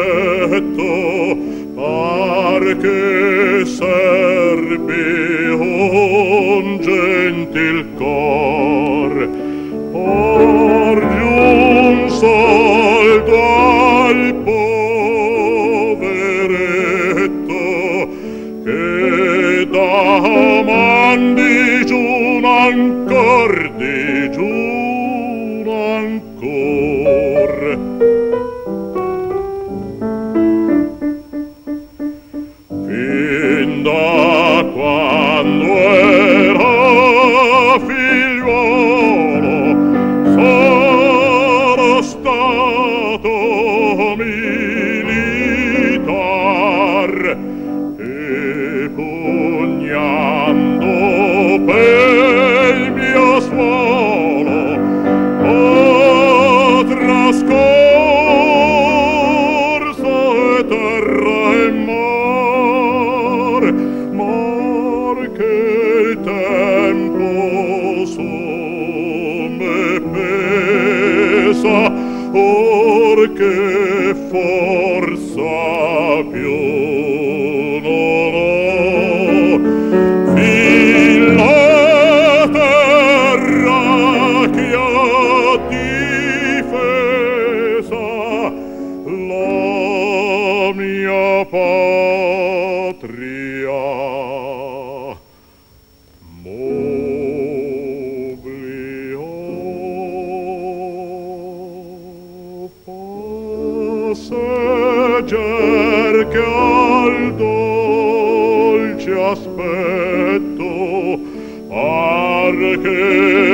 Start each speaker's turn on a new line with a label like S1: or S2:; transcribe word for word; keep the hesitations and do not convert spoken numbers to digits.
S1: retto, par che serbi un gentil cor, por giunso al poveretto, che da man digiun ancor, digiun ancor. Fin da quando era figliuolo sarà stato militar, e pugnando pel mio suolo ho trascorso e terra e mar, mar che il tempo su me pesa, or che forza più non ho. Fin la terra che ha difesa la mia patria m'obliò. Passeggер che al dolce aspetto par che